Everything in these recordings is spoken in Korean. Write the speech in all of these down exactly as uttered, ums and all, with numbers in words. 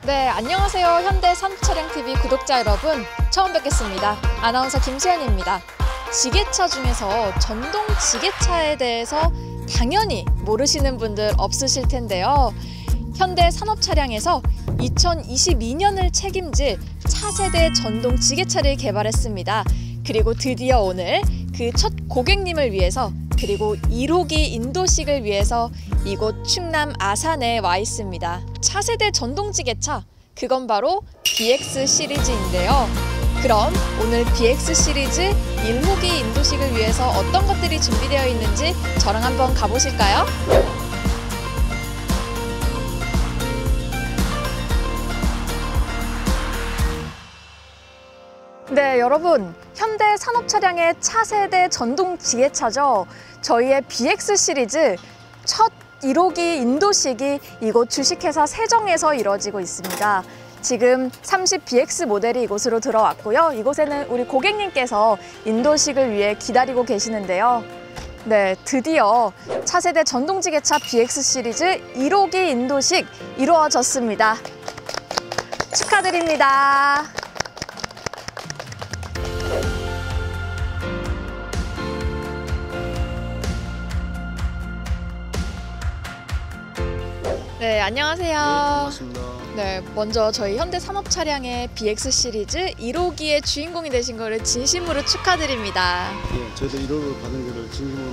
네, 안녕하세요. 현대 산업차량티비 구독자 여러분, 처음 뵙겠습니다. 아나운서 김수현입니다. 지게차 중에서 전동 지게차에 대해서 당연히 모르시는 분들 없으실 텐데요. 현대 산업차량에서 이천이십이 년을 책임질 차세대 전동 지게차를 개발했습니다. 그리고 드디어 오늘 그 첫 고객님을 위해서, 그리고 일 호기 인도식을 위해서 이곳 충남 아산에 와 있습니다. 차세대 전동지게차, 그건 바로 비엑스 시리즈인데요. 그럼 오늘 비엑스 시리즈 일 호기 인도식을 위해서 어떤 것들이 준비되어 있는지 저랑 한번 가보실까요? 네, 여러분, 현대 산업차량의 차세대 전동지게차죠. 저희의 비엑스 시리즈 첫 일 호기 인도식이 이곳 주식회사 세정에서 이루어지고 있습니다. 지금 삼십 비엑스 모델이 이곳으로 들어왔고요. 이곳에는 우리 고객님께서 인도식을 위해 기다리고 계시는데요. 네, 드디어 차세대 전동지게차 비엑스 시리즈 일 호기 인도식 이루어졌습니다. 축하드립니다. 네, 안녕하세요. 네, 반갑습니다. 네, 먼저 저희 현대산업차량의 비엑스 시리즈 일 호기의 주인공이 되신 거를 진심으로 축하드립니다. 예, 저희도 일 호를 받은 것을 진심으로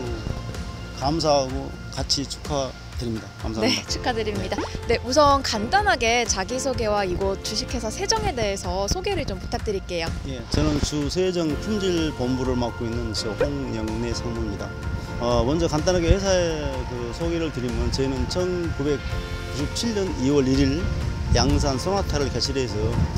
감사하고 같이 축하드립니다. 감사합니다. 네, 축하드립니다. 네, 우선 간단하게 자기소개와 이곳 주식회사 세정에 대해서 소개를 좀 부탁드릴게요. 예, 저는 주 세정 품질 본부를 맡고 있는 저 홍영래 상무입니다. 어, 먼저 간단하게 회사의 그 소개를 드리면, 저희는 천구백구십칠 년 이월 일일 양산 소나타를 개설해서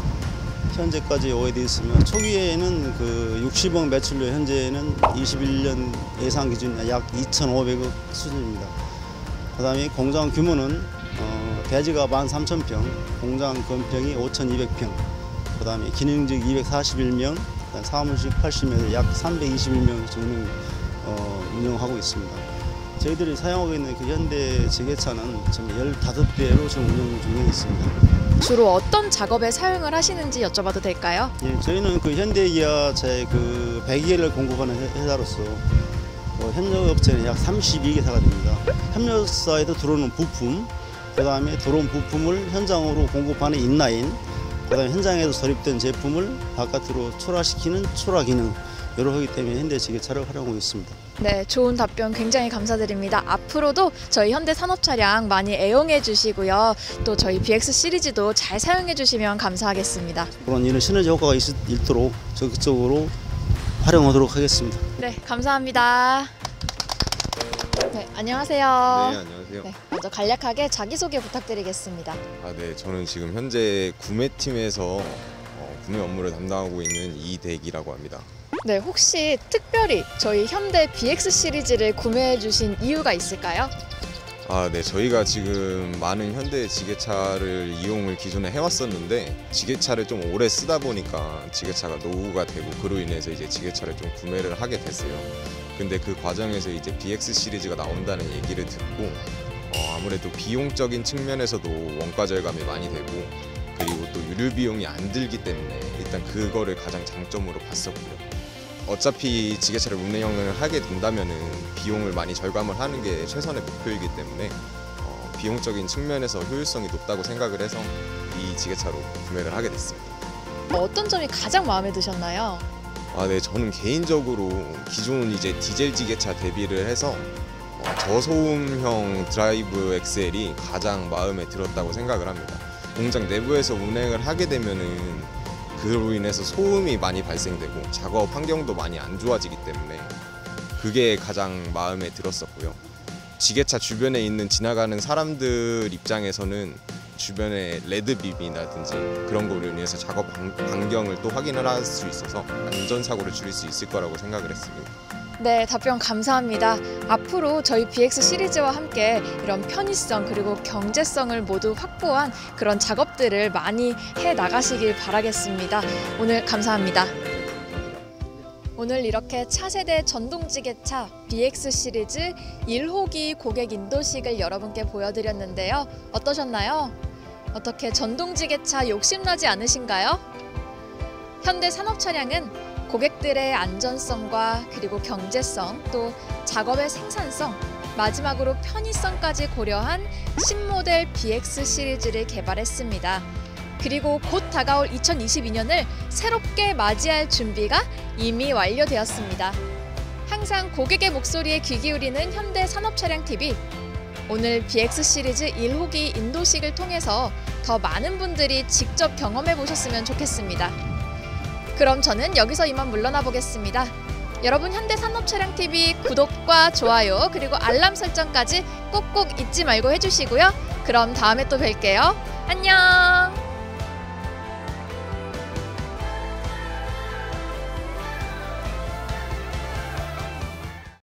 현재까지 오게 되어 있으며, 초기에는 그 육십억 매출로 현재는 이십일 년 예상 기준 약 이천오백억 수준입니다. 그 다음에 공장 규모는 어, 대지가 만 삼천 평, 공장 건평이 오천이백 평, 그 다음에 기능직 이백사십일 명, 사무실 팔십 명, 약 삼백이십일 명 정도 어, 운영하고 있습니다. 저희들이 사용하고 있는 그 현대 지게차는 지금 열다섯 대로 지금 운영 중에 있습니다. 주로 어떤 작업에 사용을 하시는지 여쭤봐도 될까요? 예, 저희는 그 현대기아차의 그 배기계를 공급하는 회사로서 어, 협력 업체는 약 삼십이 개사가 됩니다. 협력사에도 들어오는 부품, 그 다음에 들어온 부품을 현장으로 공급하는 인라인, 그 다음에 현장에서 조립된 제품을 바깥으로 출하시키는 출하 기능, 여러 하기 때문에 현대 지게차를 활용하고 있습니다. 네, 좋은 답변 굉장히 감사드립니다. 앞으로도 저희 현대산업차량 많이 애용해 주시고요. 또 저희 비엑스 시리즈도 잘 사용해 주시면 감사하겠습니다. 그런 이런 시너지 효과가 있, 있도록 적극적으로 활용하도록 하겠습니다. 네, 감사합니다. 네, 안녕하세요. 네, 안녕하세요. 네, 먼저 간략하게 자기소개 부탁드리겠습니다. 아, 네, 저는 지금 현재 구매팀에서 어, 구매 업무를 담당하고 있는 이대기라고 합니다. 네, 혹시 특별히 저희 현대 비엑스 시리즈를 구매해 주신 이유가 있을까요? 아, 네, 저희가 지금 많은 현대 지게차를 이용을 기존에 해왔었는데, 지게차를 좀 오래 쓰다 보니까 지게차가 노후가 되고, 그로 인해서 이제 지게차를 좀 구매를 하게 됐어요. 근데 그 과정에서 이제 비엑스 시리즈가 나온다는 얘기를 듣고 어, 아무래도 비용적인 측면에서도 원가 절감이 많이 되고, 그리고 또 유류 비용이 안 들기 때문에 일단 그거를 가장 장점으로 봤었고요. 어차피 지게차를 운행을 하게 된다면은 비용을 많이 절감을 하는 게 최선의 목표이기 때문에 어, 비용적인 측면에서 효율성이 높다고 생각을 해서 이 지게차로 구매를 하게 됐습니다. 어떤 점이 가장 마음에 드셨나요? 아, 네, 저는 개인적으로 기존 이제 디젤 지게차 대비를 해서 어, 저소음형 드라이브 엑셀이 가장 마음에 들었다고 생각을 합니다. 공장 내부에서 운행을 하게 되면은 그로 인해서 소음이 많이 발생되고 작업 환경도 많이 안 좋아지기 때문에 그게 가장 마음에 들었었고요. 지게차 주변에 있는 지나가는 사람들 입장에서는 주변에 레드빔이라든지 그런 거로 인해서 작업 반경을 또 확인을 할 수 있어서 안전사고를 줄일 수 있을 거라고 생각을 했습니다. 네, 답변 감사합니다. 앞으로 저희 비엑스 시리즈와 함께 이런 편의성 그리고 경제성을 모두 확보한 그런 작업들을 많이 해 나가시길 바라겠습니다. 오늘 감사합니다. 오늘 이렇게 차세대 전동지게차 비엑스 시리즈 일 호기 고객 인도식을 여러분께 보여드렸는데요. 어떠셨나요? 어떻게 전동지게차 욕심나지 않으신가요? 현대 산업차량은 고객들의 안전성과 그리고 경제성, 또 작업의 생산성, 마지막으로 편의성까지 고려한 신모델 비엑스 시리즈를 개발했습니다. 그리고 곧 다가올 이천이십이 년을 새롭게 맞이할 준비가 이미 완료되었습니다. 항상 고객의 목소리에 귀 기울이는 현대 산업차량티비. 오늘 비엑스 시리즈 일 호기 인도식을 통해서 더 많은 분들이 직접 경험해 보셨으면 좋겠습니다. 그럼 저는 여기서 이만 물러나 보겠습니다. 여러분 현대 산업차량티비 구독과 좋아요 그리고 알람 설정까지 꼭꼭 잊지 말고 해주시고요. 그럼 다음에 또 뵐게요. 안녕.